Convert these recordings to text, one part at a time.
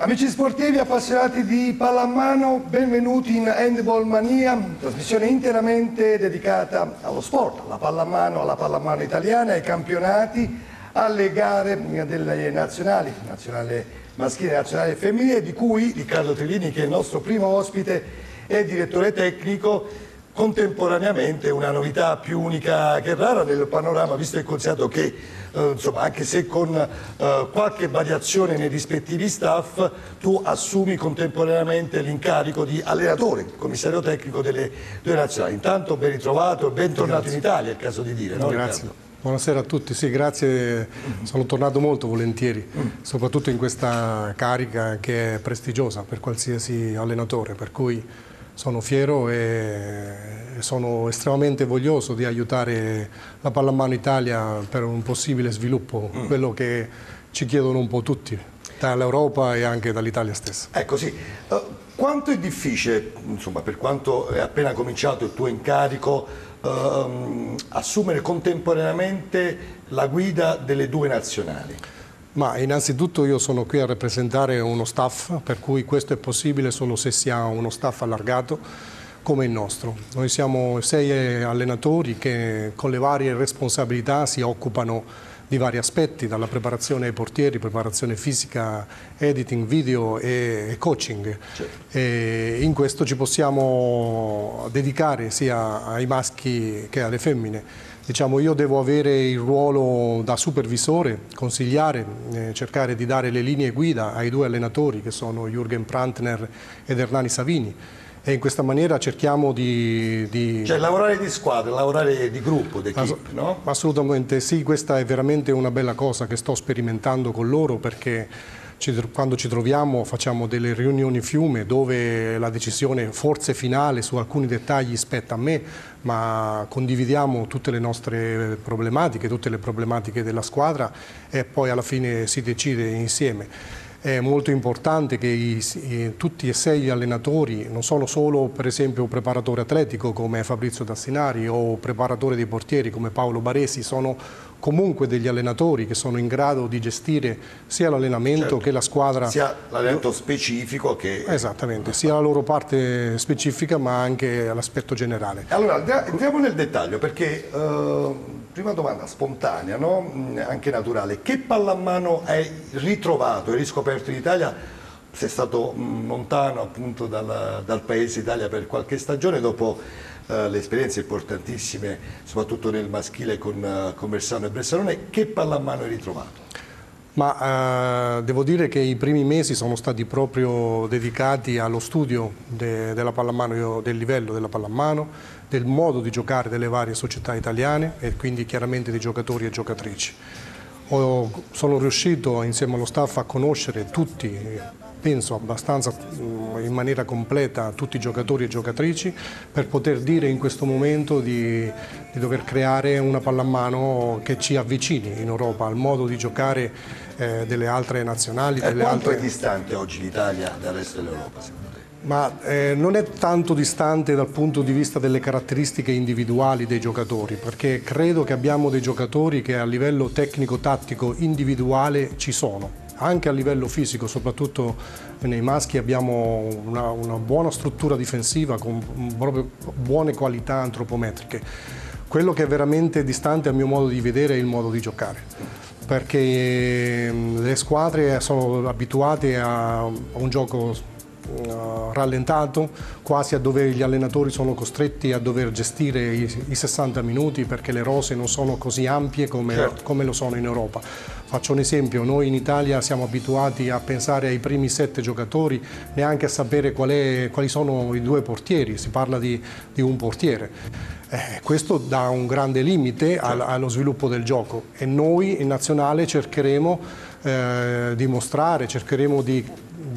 Amici sportivi appassionati di pallamano, benvenuti in Handball Mania, trasmissione interamente dedicata allo sport, alla pallamano italiana, ai campionati, alle gare delle nazionale maschile e nazionale femminile, di cui Riccardo Trillini, che è il nostro primo ospite e direttore tecnico. Contemporaneamente una novità più unica che rara nel panorama, visto e considerato che insomma, anche se con qualche variazione nei rispettivi staff, tu assumi contemporaneamente l'incarico di allenatore, commissario tecnico delle due nazionali. Intanto ben ritrovato e bentornato in Italia, è il caso di dire, no? Grazie. Riccardo? Buonasera a tutti, sì, grazie, sono tornato molto volentieri, soprattutto in questa carica che è prestigiosa per qualsiasi allenatore, per cui sono fiero e sono estremamente voglioso di aiutare la pallamano Italia per un possibile sviluppo, quello che ci chiedono un po' tutti, dall'Europa e anche dall'Italia stessa. Ecco sì, quanto è difficile, insomma, per quanto è appena cominciato il tuo incarico, assumere contemporaneamente la guida delle due nazionali? Ma innanzitutto io sono qui a rappresentare uno staff, per cui questo è possibile solo se si ha uno staff allargato come il nostro. Noi siamo 6 allenatori che con le varie responsabilità si occupano di vari aspetti, dalla preparazione ai portieri, preparazione fisica, editing, video e coaching. Certo. E in questo ci possiamo dedicare sia ai maschi che alle femmine. Diciamo, io devo avere il ruolo da supervisore, consigliare, cercare di dare le linee guida ai 2 allenatori che sono Jürgen Prantner ed Hernani Savini, e in questa maniera cerchiamo di... Cioè lavorare di squadra, lavorare di gruppo, di equipe, no? Assolutamente sì, questa è veramente una bella cosa che sto sperimentando con loro, perché quando ci troviamo facciamo delle riunioni fiume dove la decisione forse finale su alcuni dettagli spetta a me, ma condividiamo tutte le nostre problematiche, tutte le problematiche della squadra e poi alla fine si decide insieme. È molto importante che tutti e 6 gli allenatori non sono solo per esempio un preparatore atletico come Fabrizio Dassinari o preparatore dei portieri come Paolo Baresi, sono comunque degli allenatori che sono in grado di gestire sia l'allenamento, certo, che la squadra. Sia l'allenamento specifico che... Esattamente, sia la loro parte specifica ma anche l'aspetto generale. Allora entriamo nel dettaglio perché... prima domanda spontanea, no? Anche naturale, che pallamano hai ritrovato e riscoperto in Italia? Sei stato lontano appunto dal paese Italia per qualche stagione, dopo le esperienze importantissime soprattutto nel maschile con Versano e Bressanone. Che pallamano hai ritrovato? Ma devo dire che i primi mesi sono stati proprio dedicati allo studio della pallamano, del livello della pallamano, del modo di giocare delle varie società italiane e quindi chiaramente di giocatori e giocatrici. Sono riuscito insieme allo staff a conoscere tutti, penso abbastanza in maniera completa, tutti i giocatori e giocatrici, per poter dire in questo momento di dover creare una pallamano che ci avvicini in Europa al modo di giocare delle altre nazionali. Quanto è distante oggi l'Italia dal resto dell'Europa, secondo te? Ma non è tanto distante dal punto di vista delle caratteristiche individuali dei giocatori, perché credo che abbiamo dei giocatori che a livello tecnico-tattico individuale ci sono. Anche a livello fisico, soprattutto nei maschi, abbiamo una buona struttura difensiva con proprio buone qualità antropometriche. Quello che è veramente distante a mio modo di vedere è il modo di giocare, perché le squadre sono abituate a un gioco rallentato, quasi a dove gli allenatori sono costretti a dover gestire i 60 minuti perché le rose non sono così ampie come lo sono in Europa. Faccio un esempio, noi in Italia siamo abituati a pensare ai primi 7 giocatori, neanche a sapere quali sono i 2 portieri, si parla di un portiere. Questo dà un grande limite allo sviluppo del gioco e noi in nazionale cercheremo di mostrare, cercheremo di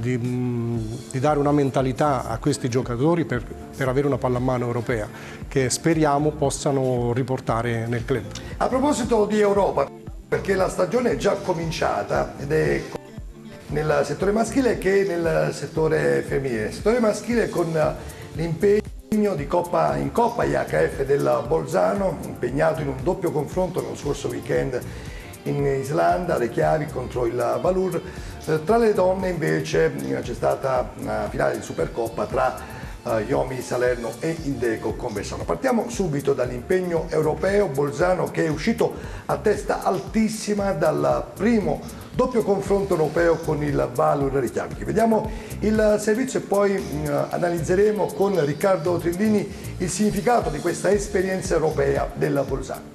dare una mentalità a questi giocatori per avere una pallamano europea che speriamo possano riportare nel club. A proposito di Europa, perché la stagione è già cominciata ed è nel settore maschile che nel settore femminile. Nel settore maschile con l'impegno di Coppa IHF del Bolzano, impegnato in un doppio confronto nello scorso weekend in Islanda, Reykjavik contro il Valur. Tra le donne invece c'è stata una finale di Supercoppa tra Iomi Salerno e Indeco Conversano. Partiamo subito dall'impegno europeo. Bolzano che è uscito a testa altissima dal primo doppio confronto europeo con il Valur Reykjavik. Vediamo il servizio e poi analizzeremo con Riccardo Trillini il significato di questa esperienza europea del Bolzano.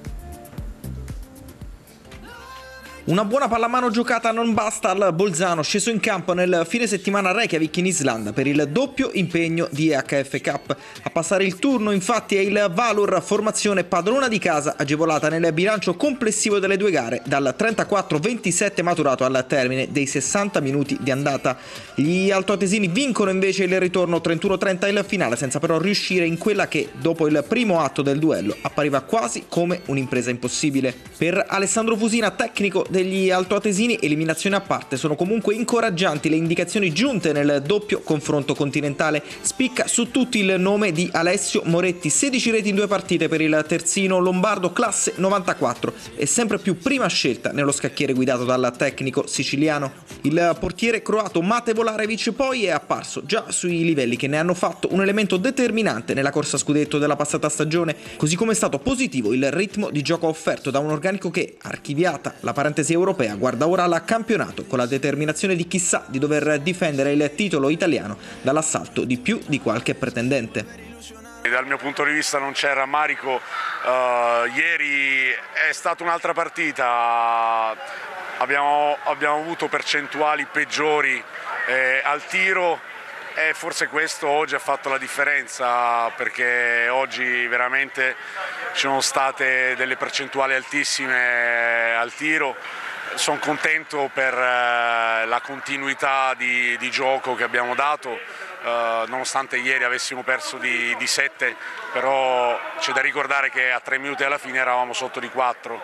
Una buona pallamano giocata non basta al Bolzano, sceso in campo nel fine settimana a Reykjavik in Islanda per il doppio impegno di EHF Cup. A passare il turno infatti è il Valur, formazione padrona di casa, agevolata nel bilancio complessivo delle due gare dal 34-27 maturato al termine dei 60 minuti di andata. Gli altoatesini vincono invece il ritorno 31-30 il finale, senza però riuscire in quella che, dopo il primo atto del duello, appariva quasi come un'impresa impossibile. Per Alessandro Fusina, tecnico degli altoatesini, eliminazione a parte, sono comunque incoraggianti le indicazioni giunte nel doppio confronto continentale. Spicca su tutti il nome di Alessio Moretti, 16 reti in 2 partite per il terzino lombardo, classe 94 e sempre più prima scelta nello scacchiere guidato dal tecnico siciliano. Il portiere croato Mate Volarevic poi è apparso già sui livelli che ne hanno fatto un elemento determinante nella corsa scudetto della passata stagione, così come è stato positivo il ritmo di gioco offerto da un organico che, archiviata la parentesi europea, guarda ora al campionato con la determinazione di chissà di dover difendere il titolo italiano dall'assalto di più di qualche pretendente. Dal mio punto di vista non c'è rammarico, ieri è stata un'altra partita, abbiamo avuto percentuali peggiori al tiro e forse questo oggi ha fatto la differenza, perché oggi veramente ci sono state delle percentuali altissime al tiro. Sono contento per la continuità di gioco che abbiamo dato, nonostante ieri avessimo perso di 7, però c'è da ricordare che a 3 minuti alla fine eravamo sotto di 4.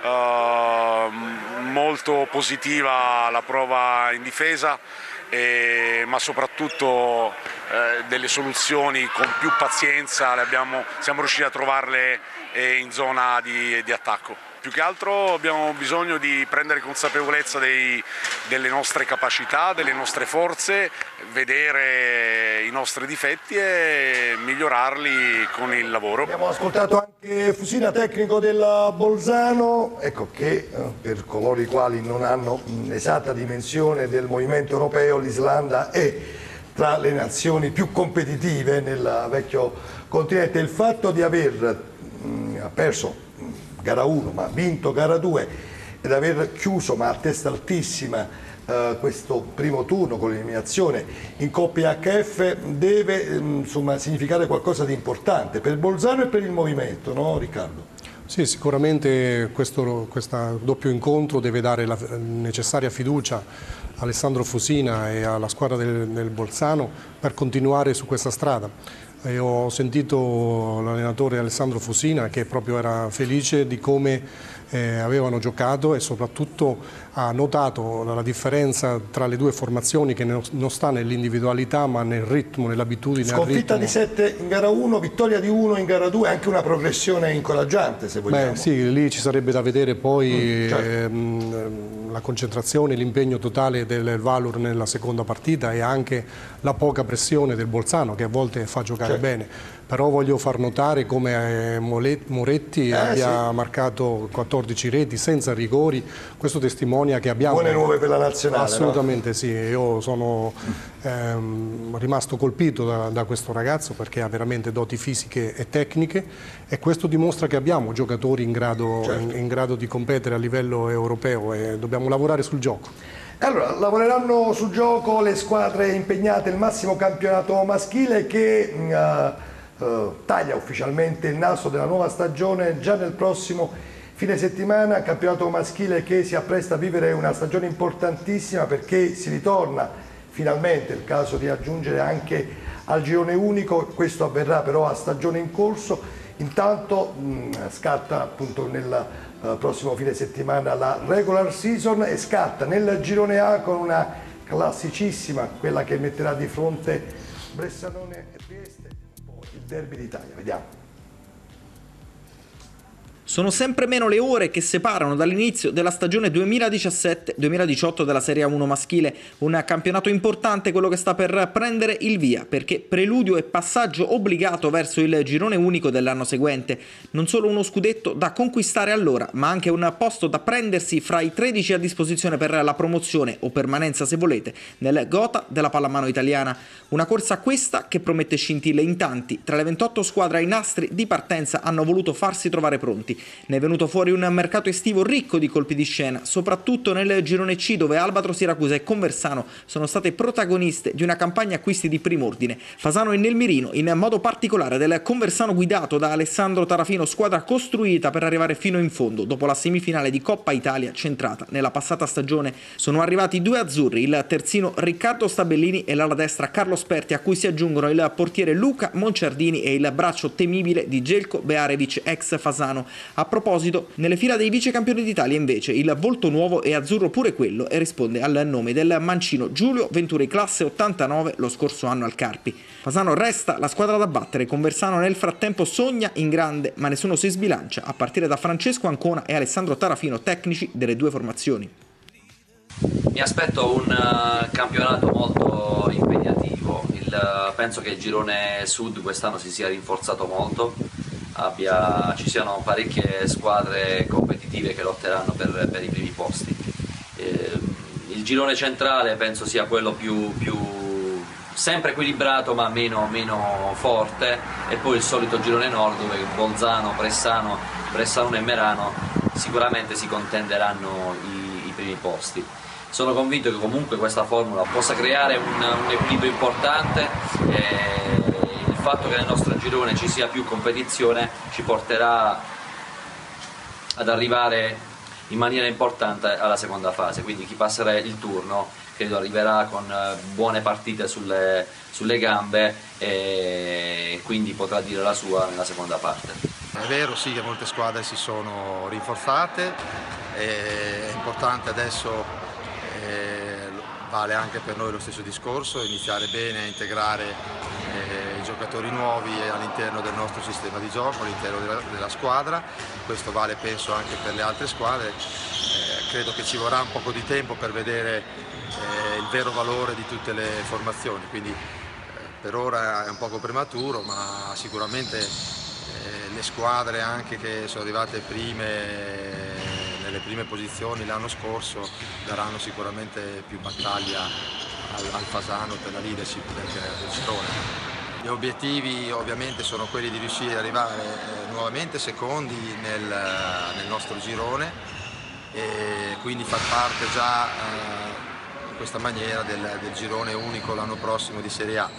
Molto positiva la prova in difesa, ma soprattutto delle soluzioni con più pazienza siamo riusciti a trovarle in zona di attacco. Più che altro abbiamo bisogno di prendere consapevolezza delle nostre capacità, delle nostre forze, vedere i nostri difetti e migliorarli con il lavoro. Abbiamo ascoltato anche Fusina, tecnico del Bolzano, ecco che per coloro i quali non hanno l'esatta dimensione del movimento europeo, l'Islanda è tra le nazioni più competitive nel vecchio continente. Il fatto di aver perso gara 1 ma vinto gara 2 ed aver chiuso ma a testa altissima questo primo turno con l'eliminazione in Coppia HF deve insomma significare qualcosa di importante per Bolzano e per il movimento, no Riccardo? Sì, sicuramente questo doppio incontro deve dare la necessaria fiducia a Alessandro Fusina e alla squadra del Bolzano per continuare su questa strada. Ho sentito l'allenatore Alessandro Fusina che proprio era felice di come avevano giocato e soprattutto ha notato la differenza tra le due formazioni, che non sta nell'individualità ma nel ritmo, nell'abitudine. Sconfitta di 7 in gara 1, vittoria di 1 in gara 2, anche una progressione incoraggiante se vogliamo. Beh, sì, lì ci sarebbe da vedere poi certo. La concentrazione, l'impegno totale del Valur nella seconda partita e anche la poca pressione del Bolzano che a volte fa giocare bene. Però voglio far notare come Moretti abbia marcato 14 reti senza rigori. Questo testimonia che abbiamo... Buone nuove per la nazionale. Assolutamente no? Sì, io sono rimasto colpito da questo ragazzo perché ha veramente doti fisiche e tecniche e questo dimostra che abbiamo giocatori in grado di competere a livello europeo e dobbiamo lavorare sul gioco. Allora, lavoreranno sul gioco le squadre impegnate nel massimo campionato maschile che taglia ufficialmente il nastro della nuova stagione già nel prossimo fine settimana, campionato maschile che si appresta a vivere una stagione importantissima perché si ritorna finalmente, il caso di aggiungere anche al girone unico, questo avverrà però a stagione in corso. Intanto scatta appunto nel prossimo fine settimana la regular season e scatta nel girone A con una classicissima, quella che metterà di fronte Bressanone e Trieste, poi il derby d'Italia, vediamo. Sono sempre meno le ore che separano dall'inizio della stagione 2017-2018 della Serie A1 maschile, un campionato importante quello che sta per prendere il via, perché preludio e passaggio obbligato verso il girone unico dell'anno seguente. Non solo uno scudetto da conquistare allora, ma anche un posto da prendersi fra i 13 a disposizione per la promozione o permanenza, se volete, nel gotha della pallamano italiana. Una corsa questa che promette scintille in tanti. Tra le 28 squadre ai nastri di partenza hanno voluto farsi trovare pronti. Ne è venuto fuori un mercato estivo ricco di colpi di scena, soprattutto nel girone C, dove Albatro, Siracusa e Conversano sono state protagoniste di una campagna acquisti di prim'ordine. Fasano e Nelmirino, in modo particolare del Conversano guidato da Alessandro Tarafino, squadra costruita per arrivare fino in fondo dopo la semifinale di Coppa Italia centrata nella passata stagione. Sono arrivati due azzurri, il terzino Riccardo Stabellini e l'ala destra Carlo Sperti, a cui si aggiungono il portiere Luca Monciardini e il braccio temibile di Jelko Bearevic, ex Fasano. A proposito, nelle fila dei vice campioni d'Italia invece il volto nuovo è azzurro pure quello e risponde al nome del mancino Giulio Venturi, classe 89 lo scorso anno al Carpi. Fasano resta la squadra da battere, Conversano nel frattempo sogna in grande, ma nessuno si sbilancia, a partire da Francesco Ancona e Alessandro Tarafino, tecnici delle due formazioni. Mi aspetto un campionato molto impegnativo. Penso che il girone sud quest'anno si sia rinforzato molto, ci siano parecchie squadre competitive che lotteranno per i primi posti. Il girone centrale penso sia quello più sempre equilibrato ma meno forte, e poi il solito girone nord dove Bolzano, Bressanone e Merano sicuramente si contenderanno i primi posti. Sono convinto che comunque questa formula possa creare un equilibrio importante. Il fatto che nel nostro girone ci sia più competizione ci porterà ad arrivare in maniera importante alla seconda fase, quindi chi passerà il turno credo arriverà con buone partite sulle gambe e quindi potrà dire la sua nella seconda parte. È vero, sì, che molte squadre si sono rinforzate, è importante adesso, vale anche per noi lo stesso discorso, iniziare bene a integrare i giocatori nuovi all'interno del nostro sistema di gioco, all'interno della squadra. Questo vale penso anche per le altre squadre. Credo che ci vorrà un poco di tempo per vedere il vero valore di tutte le formazioni, quindi per ora è un poco prematuro, ma sicuramente le squadre anche che sono arrivate nelle prime posizioni l'anno scorso daranno sicuramente più battaglia al Fasano per la leadership del girone. Gli obiettivi ovviamente sono quelli di riuscire ad arrivare nuovamente secondi nel nostro girone e quindi far parte già in questa maniera del girone unico l'anno prossimo di Serie A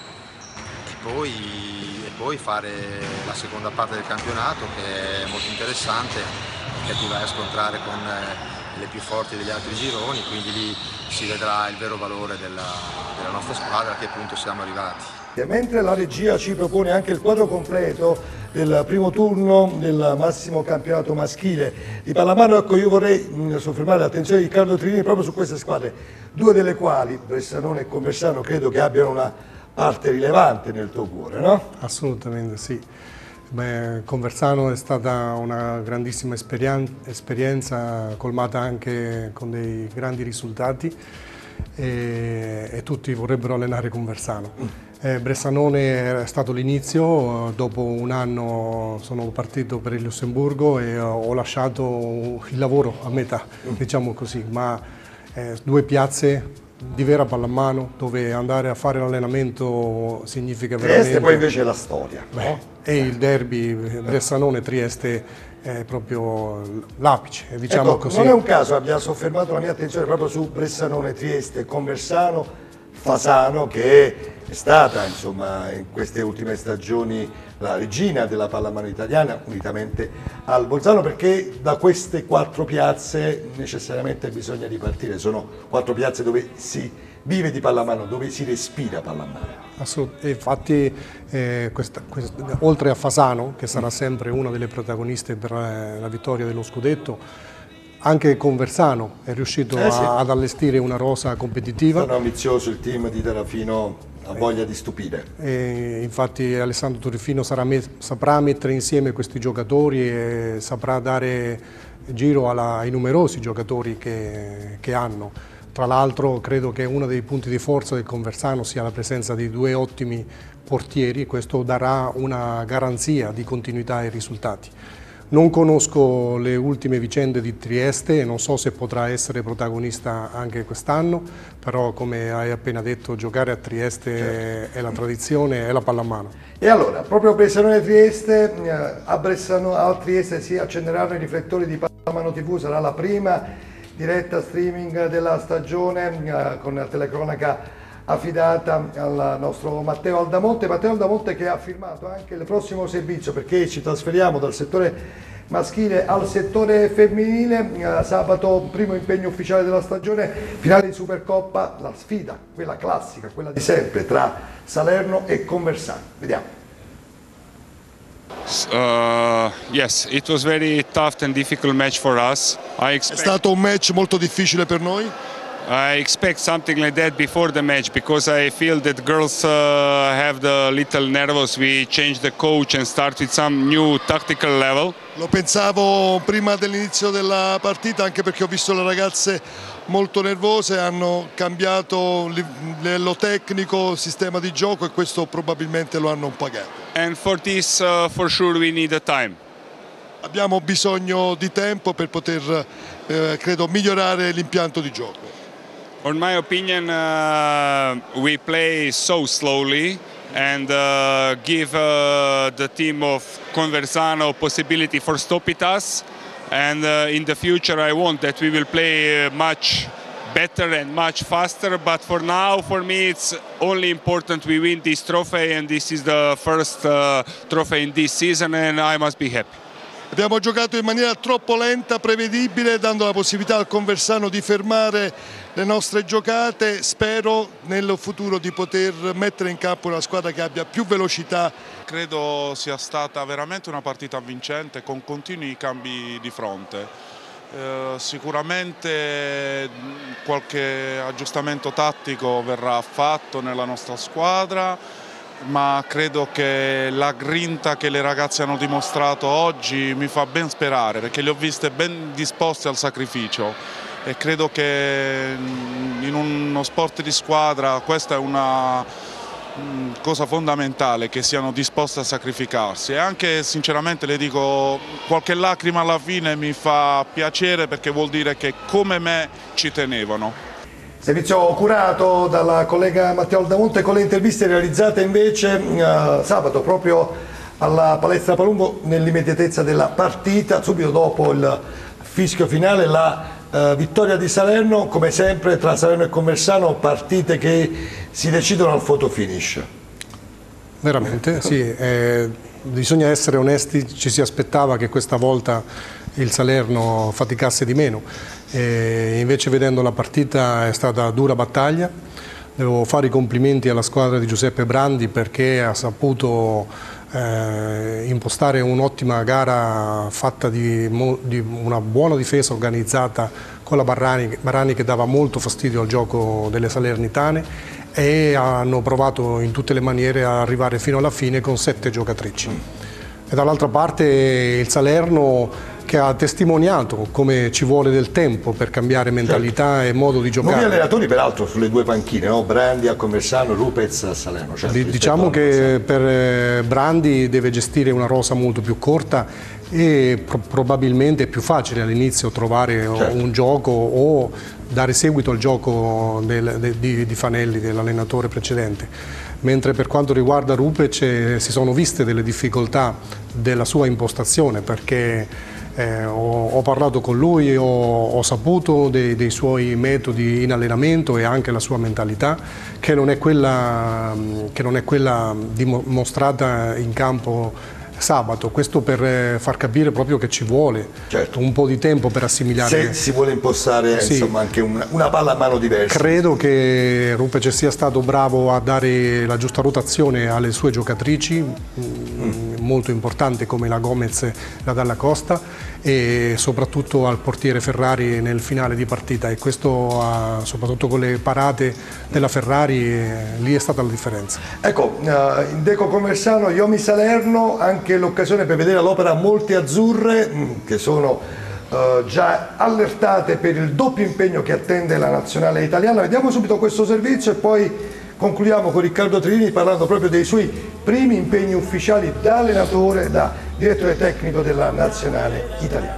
e poi fare la seconda parte del campionato, che è molto interessante, che ti vai a scontrare con le più forti degli altri gironi, quindi lì si vedrà il vero valore della nostra squadra, a che punto siamo arrivati. Mentre la regia ci propone anche il quadro completo del primo turno del massimo campionato maschile di pallamano, ecco, io vorrei soffermare l'attenzione di Riccardo Trini proprio su queste squadre, due delle quali, Bressanone e Conversano, credo che abbiano una parte rilevante nel tuo cuore, no? Assolutamente sì. Conversano è stata una grandissima esperienza, colmata anche con dei grandi risultati e tutti vorrebbero allenare Conversano. Bressanone è stato l'inizio, dopo un anno sono partito per il Lussemburgo e ho lasciato il lavoro a metà, diciamo così, ma due piazze di vera pallamano dove andare a fare l'allenamento significa veramente... Trieste poi invece è la storia, no? E il derby Bressanone-Trieste è proprio l'apice, diciamo ecco, così. Non è un caso abbia soffermato la mia attenzione proprio su Bressanone-Trieste, Conversano-Fasano, che è stata insomma in queste ultime stagioni la regina della pallamano italiana unitamente al Bolzano, perché da queste quattro piazze necessariamente bisogna ripartire, sono quattro piazze dove si vive di pallamano, dove si respira pallamano. Assolutamente, infatti oltre a Fasano, che sarà sempre una delle protagoniste per la vittoria dello scudetto, Anche Conversano è riuscito ad allestire una rosa competitiva. Sono ambizioso il team di Terrafino, ha voglia di stupire. Infatti Alessandro Torrefino saprà mettere insieme questi giocatori e saprà dare giro ai numerosi giocatori che hanno. Tra l'altro credo che uno dei punti di forza del Conversano sia la presenza di 2 ottimi portieri, questo darà una garanzia di continuità e risultati. Non conosco le ultime vicende di Trieste e non so se potrà essere protagonista anche quest'anno, però come hai appena detto giocare a Trieste è la tradizione, è la pallamano. E allora, proprio per Salone Trieste, a Trieste si accenderanno i riflettori di Pallamano TV, sarà la prima diretta streaming della stagione con telecronaca affidata al nostro Matteo Aldamonte che ha firmato anche il prossimo servizio, perché ci trasferiamo dal settore maschile al settore femminile. Sabato primo impegno ufficiale della stagione, finale di Supercoppa, la sfida, quella classica, quella di sempre tra Salerno e Conversano. Vediamo. Yes, it was very tough and difficult match for us. È stato un match molto difficile per noi. I expect something like that before the match because I feel that girls have the little nervous. We changed the coach and started some new tactical level. Lo pensavo prima dell'inizio della partita, anche perché ho visto le ragazze molto nervose, hanno cambiato livello tecnico, sistema di gioco, e questo probabilmente lo hanno pagato. And for this for sure we need a time. Abbiamo bisogno di tempo per poter credo migliorare l'impianto di gioco. In my opinion, we play so slowly and give the team of Conversano possibility for stopping us. And in the future, I want that we will play much better and much faster. But for now, for me, it's only important we win this trophy, and this is the first trophy in this season, and I must be happy. Abbiamo giocato in maniera troppo lenta, prevedibile, dando la possibilità al Conversano di fermare le nostre giocate. Spero nel futuro di poter mettere in campo una squadra che abbia più velocità. Credo sia stata veramente una partita vincente con continui cambi di fronte. Sicuramente qualche aggiustamento tattico verrà fatto nella nostra squadra, ma credo che la grinta che le ragazze hanno dimostrato oggi mi fa ben sperare, perché le ho viste ben disposte al sacrificio, e credo che in uno sport di squadra questa è una cosa fondamentale, che siano disposte a sacrificarsi. E anche sinceramente le dico, qualche lacrima alla fine mi fa piacere, perché vuol dire che come me ci tenevano. Servizio curato dalla collega Matteo Aldamonte, con le interviste realizzate invece sabato proprio alla palestra Palumbo nell'immediatezza della partita, subito dopo il fischio finale, la vittoria di Salerno, come sempre tra Salerno e Conversano, partite che si decidono al photo finish. Veramente, sì, bisogna essere onesti, ci si aspettava che questa volta il Salerno faticasse di meno. E invece vedendo la partita è stata dura battaglia. Devo fare i complimenti alla squadra di Giuseppe Brandi, perché ha saputo impostare un'ottima gara fatta di una buona difesa organizzata con la Barrani che dava molto fastidio al gioco delle salernitane, e hanno provato in tutte le maniere a arrivare fino alla fine con 7 giocatrici. E dall'altra parte il Salerno, che ha testimoniato come ci vuole del tempo per cambiare mentalità e modo di giocare. Nuovi allenatori peraltro sulle 2 panchine, no? Brandi a Conversano, Lupez a Salerno. Certo, diciamo che per Brandi deve gestire una rosa molto più corta, e probabilmente è più facile all'inizio trovare un gioco o dare seguito al gioco di Fanelli, dell'allenatore precedente. Mentre per quanto riguarda Rupec si sono viste delle difficoltà della sua impostazione, perché ho parlato con lui, ho saputo dei suoi metodi in allenamento e anche la sua mentalità, che non è quella dimostrata in campo sabato. Questo per far capire proprio che ci vuole un po' di tempo per assimilare. Se si vuole impostare insomma, anche una palla a mano diversa. Credo che Rupec sia stato bravo a dare la giusta rotazione alle sue giocatrici, molto importante come la Gomez e la Dalla Costa, e soprattutto al portiere Ferrari nel finale di partita, e questo soprattutto con le parate della Ferrari lì è stata la differenza. Ecco, in Deco Conversano, Iomi Salerno, anche l'occasione per vedere all'opera molte azzurre che sono già allertate per il doppio impegno che attende la nazionale italiana. Vediamo subito questo servizio e poi concludiamo con Riccardo Trillini parlando proprio dei suoi primi impegni ufficiali da allenatore, da direttore tecnico della nazionale italiana.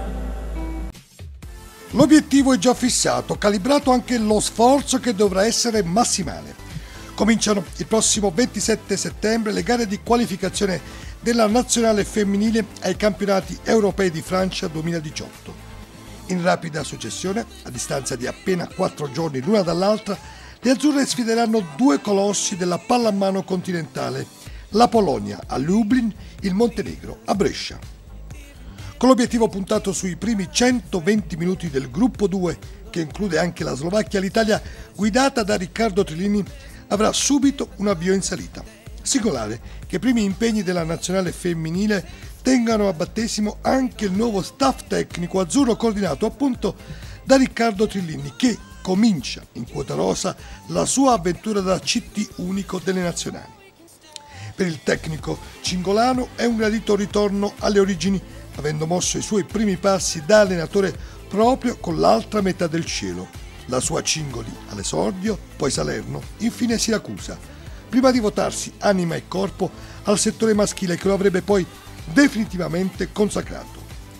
L'obiettivo è già fissato, calibrato anche lo sforzo che dovrà essere massimale. Cominciano il prossimo 27 settembre le gare di qualificazione della nazionale femminile ai campionati europei di Francia 2018. In rapida successione, a distanza di appena 4 giorni l'una dall'altra, le azzurre sfideranno due colossi della pallamano continentale, la Polonia a Lublin, il Montenegro a Brescia. Con l'obiettivo puntato sui primi 120 minuti del gruppo 2, che include anche la Slovacchia, l'Italia, guidata da Riccardo Trillini, avrà subito un avvio in salita. Singolare che i primi impegni della nazionale femminile tengano a battesimo anche il nuovo staff tecnico azzurro coordinato appunto da Riccardo Trillini, che comincia in quota rosa la sua avventura da CT unico delle nazionali. Per il tecnico cingolano è un gradito ritorno alle origini, avendo mosso i suoi primi passi da allenatore proprio con l'altra metà del cielo, la sua Cingoli all'esordio, poi Salerno, infine Siracusa, prima di votarsi anima e corpo al settore maschile che lo avrebbe poi definitivamente consacrato.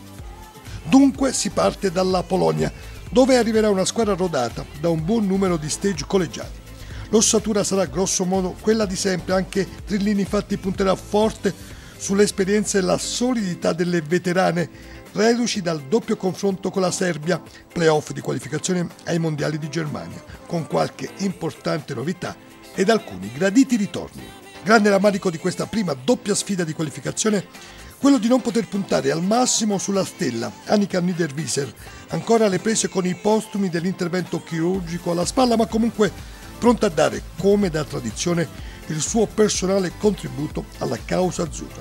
Dunque si parte dalla Polonia, dove arriverà una squadra rodata da un buon numero di stage collegiati. L'ossatura sarà grosso modo quella di sempre, anche Trillini infatti punterà forte sull'esperienza e la solidità delle veterane, reduci dal doppio confronto con la Serbia, playoff di qualificazione ai mondiali di Germania, con qualche importante novità ed alcuni graditi ritorni. Grande rammarico di questa prima doppia sfida di qualificazione quello di non poter puntare al massimo sulla stella Annika Niederwieser, ancora alle prese con i postumi dell'intervento chirurgico alla spalla, ma comunque pronta a dare, come da tradizione, il suo personale contributo alla causa azzurra.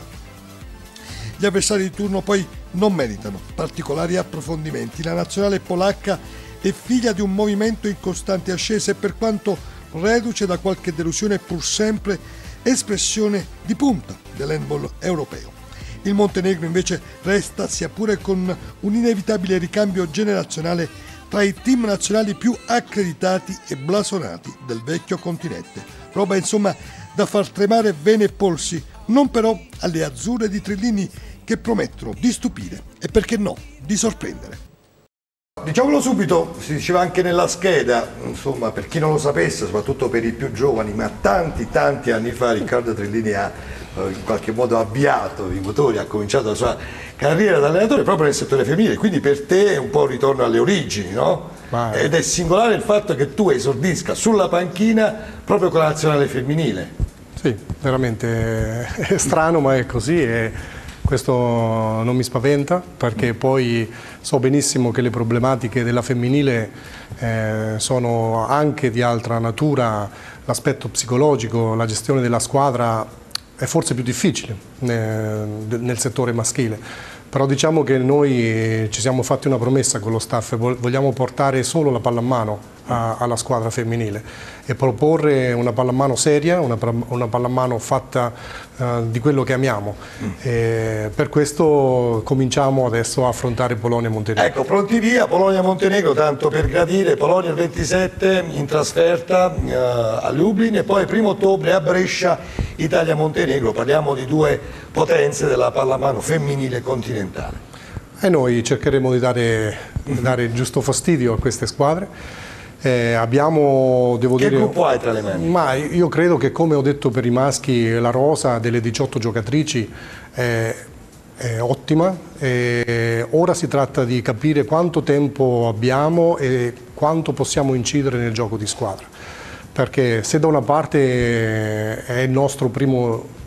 Gli avversari di turno poi non meritano particolari approfondimenti. La nazionale polacca è figlia di un movimento in costante ascesa e, per quanto reduce da qualche delusione, pur sempre espressione di punta dell'handball europeo. Il Montenegro invece resta, sia pure con un inevitabile ricambio generazionale, tra i team nazionali più accreditati e blasonati del vecchio continente. Roba insomma da far tremare vene e polsi, non però alle azzurre di Trillini, che promettono di stupire e, perché no, di sorprendere. Diciamolo subito, si diceva anche nella scheda, insomma, per chi non lo sapesse, soprattutto per i più giovani, ma tanti anni fa Riccardo Trillini ha in qualche modo avviato i motori, ha cominciato la sua carriera da allenatore proprio nel settore femminile, quindi per te è un po' un ritorno alle origini, no? Ed è singolare il fatto che tu esordisca sulla panchina proprio con la nazionale femminile. Sì, veramente è strano, ma è così. Questo non mi spaventa, perché poi so benissimo che le problematiche della femminile sono anche di altra natura. L'aspetto psicologico, la gestione della squadra è forse più difficile nel settore maschile, però diciamo che noi ci siamo fatti una promessa con lo staff: vogliamo portare solo la pallamano alla squadra femminile e proporre una pallamano seria, una pallamano fatta di quello che amiamo. Per questo cominciamo adesso a affrontare Polonia e Montenegro. Ecco, pronti via, Polonia-Montenegro, tanto per gradire. Polonia il 27 in trasferta a Lublin, e poi il 1° ottobre a Brescia, Italia-Montenegro. Parliamo di due potenze della pallamano femminile continentale. E noi cercheremo di dare il giusto fastidio a queste squadre. Abbiamo, devo dire, gruppo hai tra le mani? Ma io credo che, come ho detto per i maschi, la rosa delle 18 giocatrici è ottima. Ora si tratta di capire quanto tempo abbiamo e quanto possiamo incidere nel gioco di squadra, perché se da una parte è il nostro primo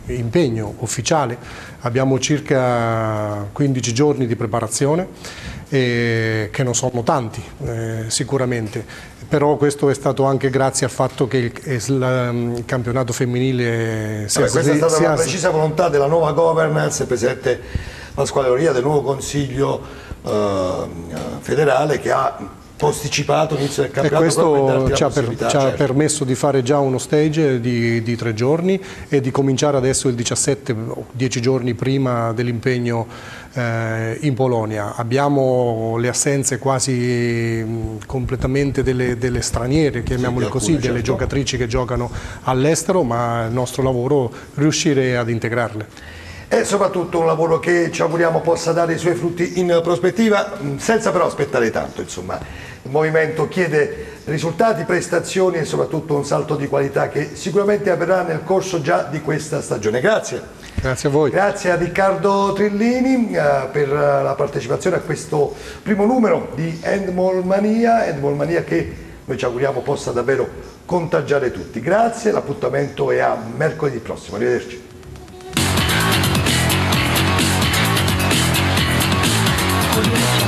impegno ufficiale, abbiamo circa 15 giorni di preparazione, che non sono tanti sicuramente, però questo è stato anche grazie al fatto che il campionato femminile questa è stata una precisa volontà della nuova governance, il presidente Pasquale Loria, del nuovo consiglio federale, che ha posticipato l'inizio del campionato. E questo ci ha permesso di fare già uno stage di 3 giorni e di cominciare adesso il 17, 10 giorni prima dell'impegno in Polonia. Abbiamo le assenze quasi completamente delle straniere, chiamiamole così, delle giocatrici che giocano all'estero, ma il nostro lavoro è riuscire ad integrarle. E soprattutto un lavoro che ci auguriamo possa dare i suoi frutti in prospettiva, senza però aspettare tanto, insomma. Il movimento chiede risultati, prestazioni e soprattutto un salto di qualità che sicuramente avverrà nel corso già di questa stagione. Grazie. Grazie a voi. Grazie a Riccardo Trillini per la partecipazione a questo primo numero di Handball Mania che noi ci auguriamo possa davvero contagiare tutti. Grazie, l'appuntamento è a mercoledì prossimo. Arrivederci. Audio